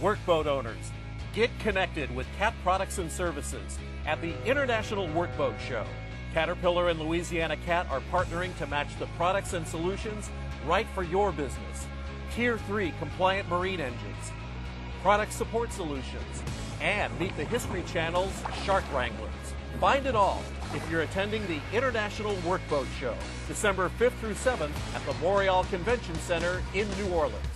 workboat owners, get connected with Cat products and services at the International WorkBoat Show. Caterpillar and Louisiana Cat are partnering to match the products and solutions right for your business. Tier 3 compliant marine engines, product support solutions, and meet the History Channel's Shark Wranglers. Find it all if you're attending the International WorkBoat Show, December 5th through 7th at the Morial Convention Center in New Orleans.